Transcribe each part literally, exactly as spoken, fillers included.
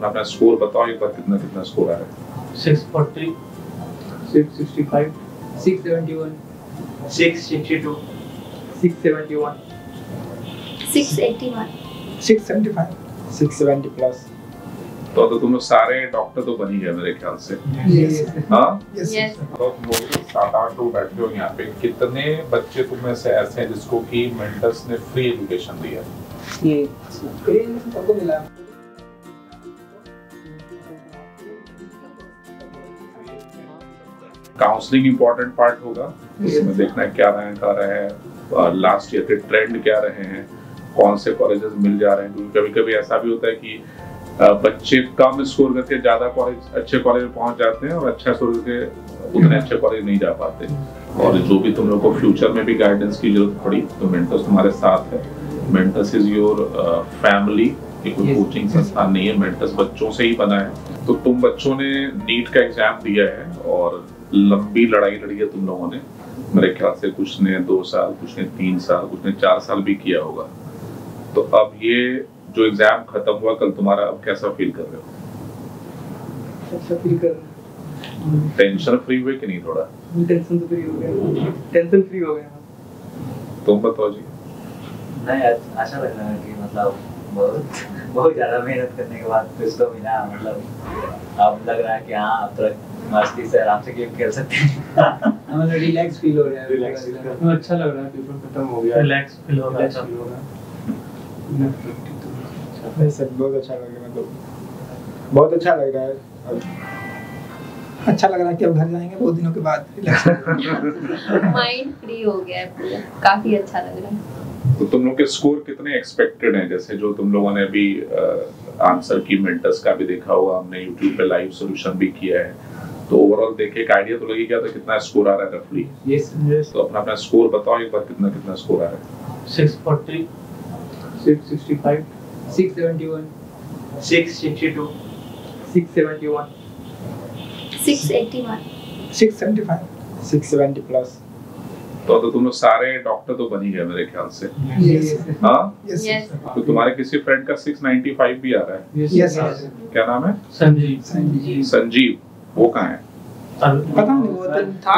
अपना अपना स्कोर बताओ एक बार, कितना कितना स्कोर आ रहा है? Six forty, six sixty five, six seventy one, six sixty two, six seventy one, six eighty one, six seventy five, six seventy plus. तो तो तुम लोग सारे डॉक्टर तो बन ही गए मेरे ख्याल से। हाँ यस। तो तुम लोग सात आठ लोग बैठे हो यहाँ पे, कितने बच्चे तुम में से ऐसे हैं जिसको कि मेंटर्स ने फ्री एजुकेशन दिया? ये सबको मिला। काउंसलिंग इम्पोर्टेंट पार्ट होगा, इसमें देखना है क्या रैंक आ रहा है, लास्ट ईयर के ट्रेंड क्या रहे हैं, कौन से कॉलेजेस मिल जा रहे हैं। क्योंकि कभी कभी ऐसा भी होता है कि बच्चे कम स्कोर करके ज्यादा कॉलेज अच्छे कॉलेज में पहुंच जाते हैं और अच्छा स्कोर करके उतने अच्छे कॉलेज नहीं जा पाते। और जो भी तुम लोग को फ्यूचर में भी गाइडेंस की जरूरत पड़ी तो मेंटर्स तुम्हारे साथ है। मेंटर्स इज योर फैमिली, कोई कोचिंग संस्थान नहीं है, मेंटर्स बच्चों से ही बना है। तो तुम बच्चों ने नीट का एग्जाम दिया है और लंबी लड़ाई लड़ी है तुम लोगों ने, मेरे ख्याल से कुछ ने दो साल, कुछ ने तीन साल, कुछ ने चार साल भी किया होगा। तो अब ये जो एग्जाम खत्म हुआ कल, तुम्हारा अब कैसा फील कर रहे हो? अच्छा फील कर रहे हैं। टेंशन फ्री हुए कि नहीं? थोड़ा टेंशन तो फ्री हो गया, टेंशन फ्री हो गया। तुम बताओ जी। नहीं, अच्छा लग रहा है कि मतलब बहुत बहुत ज्यादा मेहनत करने के बाद कुछ तो मिला। मतलब अब लग रहा है कि हाँ अब तो मस्ती से आराम से गेम खेल सकते हैं। हमें रिलैक्स फील हो रहा है, रिलैक्स फील हमें अच्छा लग रहा है, पेपर खत्म हो गया, रिलैक्स फील हो रहा है। रिलैक्स फील हो रहा है। नहीं सर, बहुत अच्छा लग रहा है, मतलब बहुत अच्छा लग रहा है। अच्छा लग रहा है कि अब घर जाएंगे बहुत दिनों के बाद, रिलैक्स माइंड फ्री हो गया है पूरा, काफी अच्छा लग रहा है। तो तुम लोग के स्कोर कितने एक्सपेक्टेड हैं? जैसे जो तुम लोगों ने अभी आंसर की मेंटर्स का भी देखा होगा, हमने यूट्यूब पे लाइव सॉल्यूशन भी किया है, तो ओवरऑल देखे एक आइडिया तो लगी क्या था कितना स्कोर आ रहा है रफली? Yes yes. तो अपना अपना स्कोर बताओ एक बार, कितना कितना स्कोर आ रहा है? Six forty, six sixty five, six seventy one, six sixty two, six seventy one, six eighty one, six seventy five, six seventy plus. तो तो तुम लोग सारे डॉक्टर तो बन ही गए मेरे ख्याल से। यस हाँ यस। तो तुम्हारे किसी फ्रेंड का सिक्स नाइंटी फाइव भी आ रहा है? यस। क्या नाम है? संजीव। संजीव। संजीव, वो कहाँ है? पता नहीं, वो तो था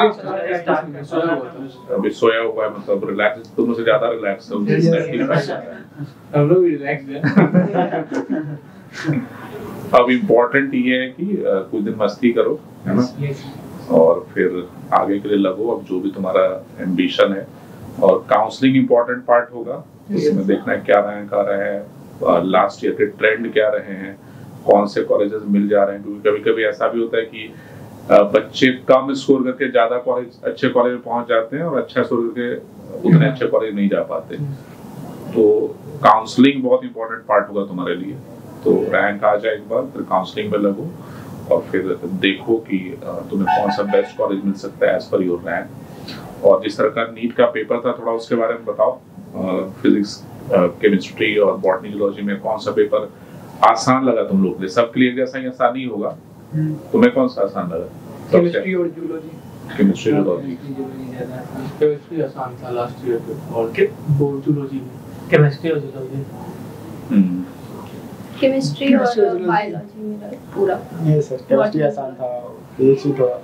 अभी सोया हुआ है, मतलब रिलैक्स, तुम से ज्यादा रिलैक्स है। Yes, yes, ninety five. हम लोग भी रिलैक्स हैं। अब इम्पोर्टेंट ये है कि uh, कुछ दिन मस्ती करो, है ना, और फिर आगे के लिए लगो। अब जो भी तुम्हारा एम्बिशन है, और काउंसलिंग इम्पोर्टेंट पार्ट होगा, इसमें देखना है क्या रैंक आ रहा है, लास्ट ईयर के ट्रेंड क्या रहे हैं, कौन से कॉलेजेस मिल जा रहे हैं। क्योंकि कभी कभी ऐसा भी होता है कि uh, बच्चे कम स्कोर करके ज्यादा कॉलेज अच्छे कॉलेज में पहुंच जाते हैं और अच्छा स्कोर करके उतने अच्छे कॉलेज नहीं जा पाते। तो काउंसलिंग बहुत इंपॉर्टेंट पार्ट होगा तुम्हारे लिए। तो रैंक आ जाए एक बार, फिर काउंसलिंग में लगो और फिर देखो कि तुम्हें कौन सा बेस्ट कॉलेज मिल सकता है एज पर योर रैंक। और जिस तरह का नीट का पेपर था, थोड़ा उसके बारे में बताओ। फिजिक्स, केमिस्ट्री और बॉटनी जूलॉजी में कौन सा पेपर आसान लगा तुम लोग के? सबके लिए जैसा ही आसान नहीं होगा, तुम्हें कौन सा आसान लगा? केमिस्ट्री और जूलॉजी। केमिस्ट्री जूलॉजी केमिस्ट्री आसान था लास्ट ईयर पे, और के बोर्ड जूलॉजी में केमिस्ट्री और जूलॉजी। हम्म केमिस्ट्री और बायोलॉजी मेरा पूरा। यस सर, केमिस्ट्री आसान था, फिजिक्स भी थोड़ा।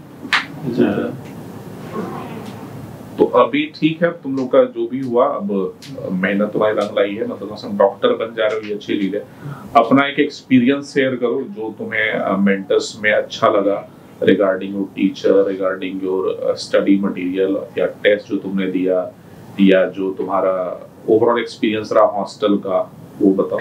तो अभी ठीक है, तुम लोग का जो भी हुआ, अब मेहनत तुम्हारी रंग लाई है, मतलब तुम डॉक्टर बन जा रहे हो, ये अच्छी चीज है। अपना एक एक्सपीरियंस शेयर करो जो तुम्हें मेंटर्स में अच्छा लगा, regarding your teacher, regarding your study material या टेस्ट जो तुमने दिया, या जो तुम्हारा ओवरऑल एक्सपीरियंस रहा हॉस्टल का, वो बताओ।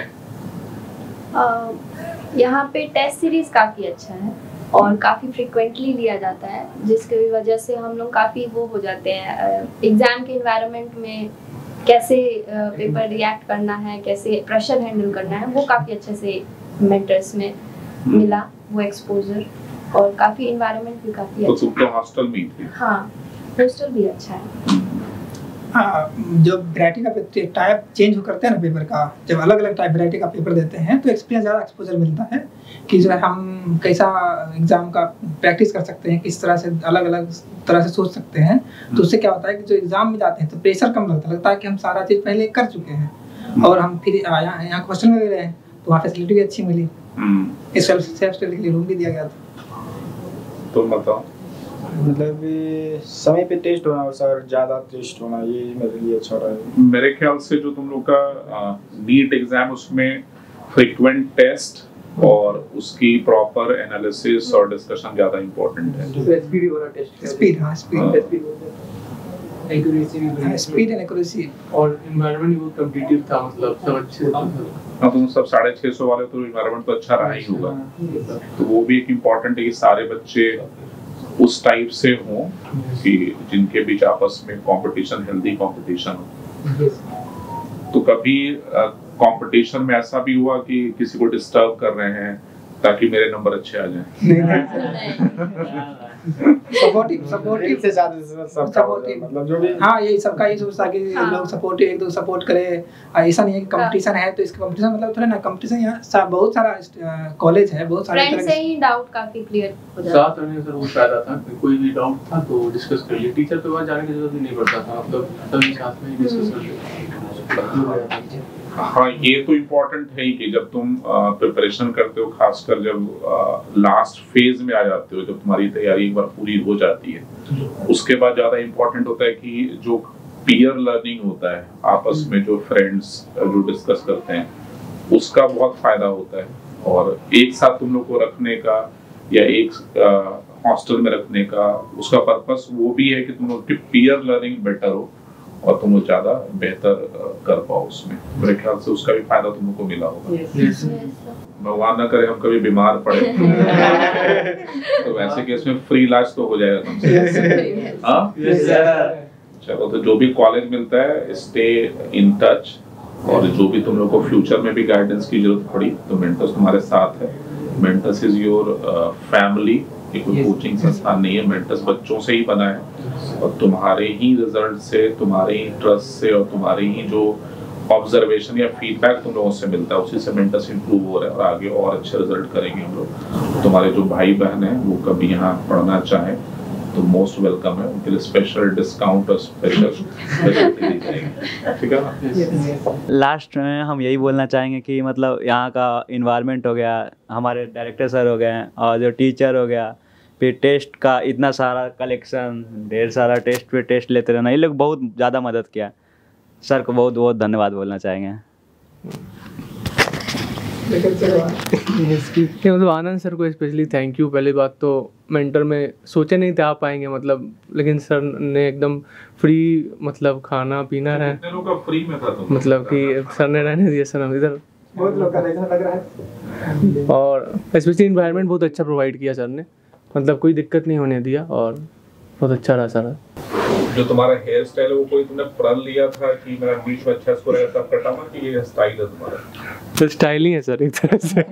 uh, यहाँ पे टेस्ट सीरीज काफ़ी अच्छा है और काफ़ी फ्रिक्वेंटली लिया जाता है, जिसकी वजह से हम लोग काफ़ी वो हो जाते हैं एग्ज़ाम के इन्वायरमेंट में, कैसे पेपर रिएक्ट करना है, कैसे प्रेशर हैंडल करना है, वो काफ़ी अच्छे से मेंटर्स में मिला वो एक्सपोजर। और काफ़ी इन्वायरमेंट भी काफ़ी तो अच्छा। तुम तो हॉस्टल में थी? हाँ, हॉस्टल भी अच्छा है। हाँ, जो वैरायटी का टाइप चेंज करते हैं ना पेपर का, जब अलग अलग टाइप वैरायटी का पेपर देते हैं तो एक्सपीरियंस ज़्यादा एक्सपोजर मिलता है कि जो है हम कैसा एग्जाम का प्रैक्टिस कर सकते हैं, किस तरह से अलग अलग तरह से सोच सकते हैं। तो उससे क्या होता है कि जो एग्जाम में जाते हैं तो प्रेशर कम लगता लगता है कि हम सारा चीज़ पहले कर चुके हैं, और हम फिर यहाँ यहाँ हॉस्टल में भी रहे तो वहाँ फैसिलिटी भी अच्छी मिली, हम्म इस सेल्फ सेल्फ स्टडी के लिए रूम भी दिया गया था। तो बताओ, मतलब ये समय पे टेस्ट होना और सर ज़्यादा टेस्ट होना, ये मेरे लिए अच्छा रहा है। मेरे ख्याल से जो तुम लोग का नीट एग्जाम, उसमें फ्रीक्वेंट टेस्ट और उसकी प्रॉपर एनालिसिस और डिस्कशन ज़्यादा इम्पोर्टेंट है। एसपीडी वाला टेस्ट, स्पीड, हाँ स्पीड, एक्यूरेसी भी बड़ी, स्पीड एंड एक्यूरेसी, और एनवायरनमेंट भी बहुत कॉम्पिटिटिव था, मतलब सब अच्छे था। हाँ, तुम सब साढ़े छः सौ वाले तो इन्वायरमेंट तो अच्छा रहा ही होगा। तो वो भी एक इम्पोर्टेंट है कि सारे बच्चे उस टाइप से हों कि जिनके बीच आपस में कंपटीशन, हेल्दी कंपटीशन हो। तो कभी कंपटीशन में ऐसा भी हुआ कि किसी को डिस्टर्ब कर रहे हैं ताकि मेरे नंबर अच्छे आ जाएं? सपोर्टिव सपोर्टिव से ज़्यादा सपोर्टिव, मतलब जो भी, हाँ यही सबका यही सोचता कि हाँ। लोग सपोर्टिव, एक दो सपोर्ट करे। ऐसा नहीं है कि कंपटीशन है तो इसका कंपटीशन मतलब थोड़ा ना, कंपटीशन यहाँ बहुत सारा कॉलेज है, बहुत सारे फ्रेंड से ही डाउट काफी क्लियर हो जाता साथ रहने से वो फायदा था कि कोई भी डाउट था तो डिस्कस कर लिए, टीचर के पास जाने की जरूरत ही नहीं पड़ता था, मतलब सभी साथ में ही डिस्कस कर लेते। हाँ, ये तो इम्पोर्टेंट है ही कि जब तुम प्रिपरेशन करते हो, खासकर जब लास्ट फेज में आ जाते हो, जब तुम्हारी तैयारी एक बार पूरी हो जाती है, उसके बाद ज़्यादा इम्पोर्टेंट होता है कि जो पीयर लर्निंग होता है, आपस में जो फ्रेंड्स जो डिस्कस करते हैं, उसका बहुत फायदा होता है। और एक साथ तुम लोग को रखने का या एक हॉस्टल में रखने का, उसका पर्पस वो भी है कि तुम लोग की पीयर लर्निंग बेटर हो और तुम लोग ज्यादा बेहतर कर पाओ उसमें। मेरे ख्याल से उसका भी फायदा तुम लोग को मिला होगा। भगवान ना करे हम कभी बीमार पड़े तो वैसे केस में फ्री इलाज तो हो जाएगा तुमसे। हाँ, चलो, तो जो भी कॉलेज मिलता है स्टे इन टच, और जो भी तुम लोग को फ्यूचर में भी गाइडेंस की जरूरत पड़ी तो मेंटर्स तुम्हारे साथ है। मेंटर्स इज योर फैमिली, एक कोचिंग संस्थान नहीं है। मेंटर्स बच्चों से ही बना है और तुम्हारे ही रिजल्ट से, तुम्हारे ही ट्रस्ट से और तुम्हारे ही जो ऑब्जर्वेशन या फीडबैक तुम लोगों से मिलता है, उसी से मेंटर्स इंप्रूव हो रहे हैं और आगे और अच्छे रिजल्ट करेंगे हम लोग। तुम्हारे जो भाई बहन हैं वो कभी यहाँ पढ़ना चाहें तो मोस्ट वेलकम है, उनके लिए स्पेशल डिस्काउंट और स्पेशल फैसिलिटी दी जाएगी, ठीक है ना। लास्ट में हम यही बोलना चाहेंगे कि मतलब यहाँ का इन्वायरमेंट हो गया, हमारे डायरेक्टर सर हो गए और जो टीचर हो गया, फिर टेस्ट का इतना सारा कलेक्शन, ढेर सारा टेस्ट पे टेस्ट लेते रहना, ये लोग बहुत ज़्यादा मदद किया। सर को बहुत बहुत धन्यवाद बोलना चाहेंगे। मतलब आनंद सर को स्पेशली थैंक यू। पहली बात तो मेंटर में सोचे नहीं थे आ पाएंगे, मतलब लेकिन सर ने एकदम फ्री, मतलब खाना पीना रहे, कितने लोग का फ्री में था तुम? मतलब कि सर ने रहने दिया सर हम इधर, बहुत लोग का ऐसा लग रहा है। और स्पेशली इन्वायरमेंट बहुत अच्छा प्रोवाइड किया सर ने, मतलब कोई दिक्कत नहीं होने दिया और बहुत अच्छा रहा सर। जो तुम्हारा हेयर स्टाइल है वो कोई तुमने प्रण लिया था कि मेरा बीच में अच्छा स्कोर है तब कटाऊंगा, कि ये स्टाइल है तुम्हारा? तो स्टाइलिंग है सर एक तरह से।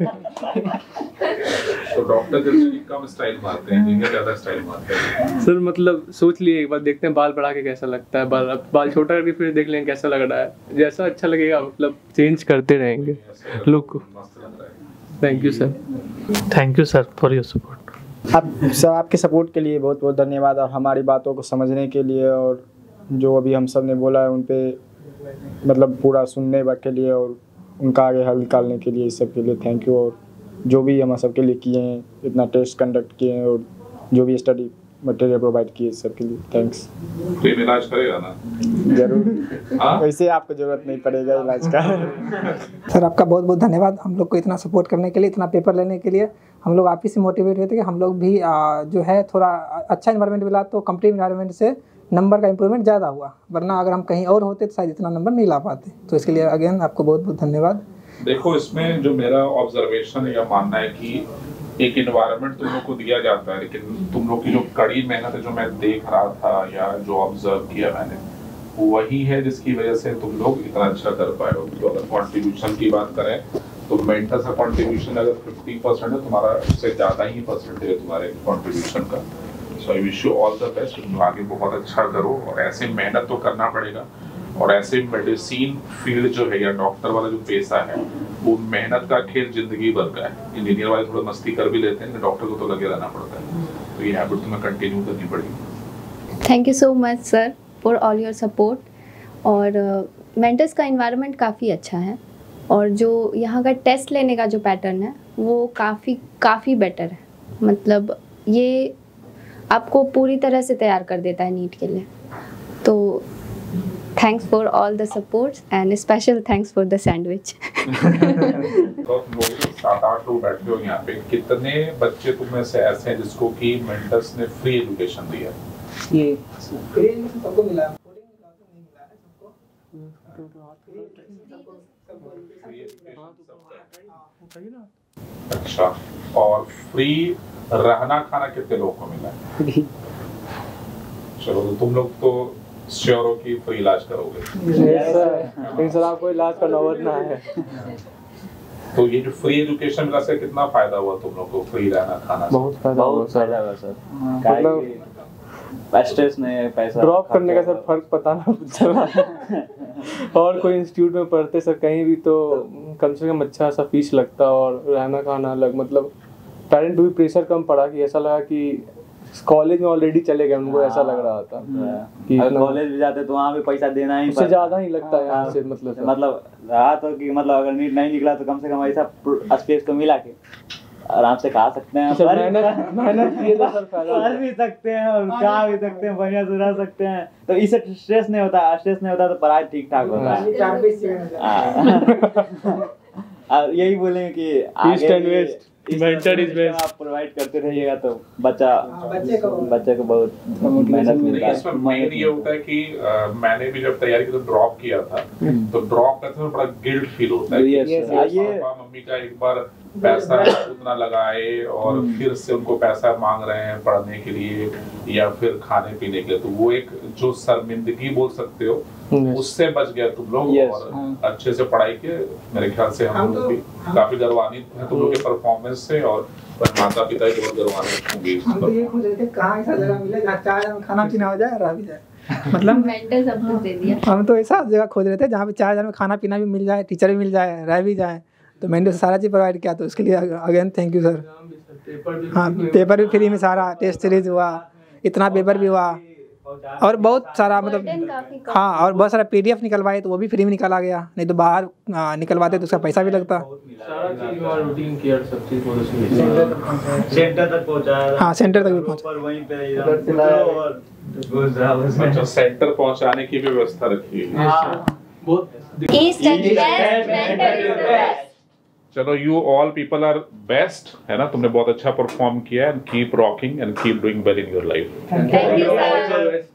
तो डॉक्टर जनरली कम स्टाइल मारते हैं, जिनके ज्यादा स्टाइल मारते हैं। सर मतलब सोच लिए एक बार, देखते हैं बाल बढ़ा के कैसा लगता है, बाल बाल छोटा करके फिर देख लेंगे कैसा लग रहा है, जैसा अच्छा लगेगा मतलब चेंज करते रहेंगे लुक। मस्त लग रहा है। Thank you sir, thank you sir for your support. आप सर आपके सपोर्ट के लिए बहुत बहुत धन्यवाद, और हमारी बातों को समझने के लिए, और जो अभी हम सब ने बोला है उन पे मतलब पूरा सुनने के लिए और उनका आगे हल निकालने के लिए, इस सब के लिए थैंक यू। और जो भी हम सब के लिए किए हैं, इतना टेस्ट कंडक्ट किए हैं और जो भी स्टडी मटेरियल प्रोवाइड किए, इस सब के लिए थैंक्स। तो ये इलाज करेगा ना? जरूर। हाँ? वैसे आपको जरूरत नहीं पड़ेगा इलाज का। सर आपका बहुत बहुत धन्यवाद हम लोग को इतना सपोर्ट करने के लिए, इतना पेपर लेने के लिए। हम लोग आप ही से मोटिवेट हुए थे कि हम लोग भी आ, जो है थोड़ा अच्छा इन्वायरमेंट मिला तो कॉम्पिटिटिव इन्वायरमेंट से नंबर का इंप्रूवमेंट ज़्यादा हुआ, वरना अगर हम कहीं और होते तो शायद इतना नंबर नहीं ला पाते। तो इसके लिए अगेन आपको बहुत बहुत धन्यवाद। देखो, इसमें जो मेरा ऑब्जर्वेशन या मानना है कि एक इन्वायरमेंट तुम लोग को दिया जाता है, लेकिन तुम लोग की जो कड़ी मेहनत है जो मैं देख रहा था या जो ऑब्जर्व किया मैंने, वही है जिसकी वजह से तुम लोग इतना अच्छा कर पाए हो। तो अगर कॉन्ट्रीब्यूशन की बात करें तो मेंटर्स का कॉन्ट्रीब्यूशन अगर फिफ्टी परसेंट है, तुम्हारा उससे ज़्यादा ही परसेंटेज है तुम्हारे कॉन्ट्रीब्यूशन का। So I wish you all the best, तुम आगे बहुत अच्छा करो और ऐसे मेहनत तो करना पड़ेगा। और ऐसे मेडिसिन फील्ड जो है या डॉक्टर वाला जो पेशा है वो मेहनत का खेल जिंदगी भर का है। इंजीनियर वाले थोड़ा मस्ती कर भी लेते हैं, डॉक्टर को तो लगे रहना पड़ता है। तो ये हैबिट तुम्हें कंटिन्यू करनी पड़ेगी। Thank you so much sir for all your support. और मेंटर्स का इन्वायरमेंट काफ़ी अच्छा है और जो यहाँ का टेस्ट लेने का जो पैटर्न है वो काफ़ी काफ़ी बेटर है। मतलब ये आपको पूरी तरह से तैयार कर देता है नीट के लिए। तो thanks for all the supports and special thanks for the sandwich. तो तुम लोग सात आठ लोग बैठे हो यहाँ पे, कितने बच्चे तुम में से ऐसे हैं जिसको कि मेंटर्स ने फ्री एजुकेशन दिया? ये फ्री एजुकेशन सबको मिला है, कोडिंग क्लासेस नहीं मिला है सबको। फ्री एजुकेशन सबको। अच्छा, और फ्री रहना खाना कितने लोगों को मिला है? चलो तो तुम लोग तो श्योर हो कि फ्री इलाज करोगे। सर सर आपको इलाज का नौबत ना है। तो ये जो फ्री एजुकेशन का से कितना फायदा हुआ तुम लोग को, फ्री रहना खाना से? बहुत फायदा हुआ बहुत सर। फायदा हुआ सर। मतलब स्ट्रेस नहीं, पैसा ड्रॉप करने का सर फर्क पता ना चला। और कोई इंस्टीट्यूट में पढ़ते सर कहीं भी तो कम से कम अच्छा सा फीस लगता और रहना खाना अलग। मतलब पेरेंट भी प्रेशर कम पड़ा कि ऐसा लगा कि कॉलेज में ऑलरेडी चले गए, उनको ऐसा लग रहा था कि अगर कॉलेज भी जाते तो वहाँ भी पैसा देना ही उससे ज्यादा ही लगता है यहाँ से। मतलब सर। मतलब रहा तो कि मतलब अगर नीट नहीं निकला तो कम से कम ऐसा स्पेस तो मिला के आराम से खा सकते हैं, मेहनत मेहनत किए तो सर फायदा पढ़ भी सकते हैं और खा भी सकते हैं, बढ़िया से रह सकते हैं। तो इससे स्ट्रेस नहीं होता, स्ट्रेस नहीं होता तो पढ़ाई ठीक ठाक होता है। और यही बोलेंगे कि आगे मेंटर इज बेस्ट। आप प्रोवाइड करते रहिएगा तो बच्चा बच्चे को बच्चे को बहुत मेहनत मिलता है। इसमें मेन ये होता है कि आ, मैंने भी जब तैयारी की तो ड्रॉप किया था, तो ड्रॉप करते हुए बड़ा गिल्ट फील होता है Yes, कि yes, पापा ये- मम्मी का एक बार पैसा उतना लगाए और फिर से उनको पैसा मांग रहे हैं पढ़ने के लिए या फिर खाने पीने के लिए, तो वो एक जो शर्मिंदगी बोल सकते हो उससे बच गया तुम लोग। Yes. और अच्छे से पढ़ाई के मेरे ख्याल से हम हम लोग तो- भी काफी गर्वान्वित हैं तुम लोग के परफॉर्मेंस से, और माता पिता भी बहुत गर्वान्वित होंगे इस हम तो ये पर। खुद रहते कहाँ ऐसा जगह मिले जहाँ चार जन खाना पीना हो जाए, रह भी जाए। मतलब मेंटर सब कुछ दे दिया। हम तो ऐसा जगह खोज रहे थे जहाँ पे चार हजार में खाना पीना भी मिल जाए, टीचर भी मिल जाए, रह भी जाए। तो मैंने सारा चीज़ प्रोवाइड किया, तो उसके लिए अगेन थैंक यू सर। हाँ, पेपर भी फ्री में, सारा टेस्ट सीरीज हुआ, इतना पेपर भी हुआ और बहुत सारा Burden मतलब काफी कम। हाँ, और बहुत सारा पीडीएफ निकलवाए तो वो भी फ्री में निकाला गया, नहीं तो बाहर आ, निकलवाते तो उसका पैसा भी लगता। सारा चीज और रूटीन केयर सब चीज बहुत अच्छी सेंटर तक पहुंचाया। हाँ, सेंटर तक भी पहुंचा। पर वहीं पे और अच्छा, सेंटर पहुंचाने की भी व्यवस्था रखी है। बहुत East and West, mentor is the best. चलो, you all people are best, है ना? तुमने बहुत अच्छा परफॉर्म किया, and keep rocking and keep doing well in your life. Thank you, sir.